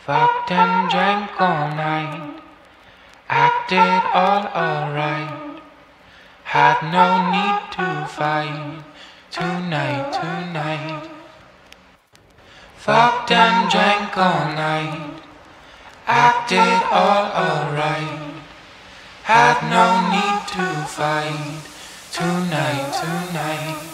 Fucked and drank all night, acted all alright. Had no need to fight tonight. Fucked and drank all night, acted all alright. Had no need to fight tonight.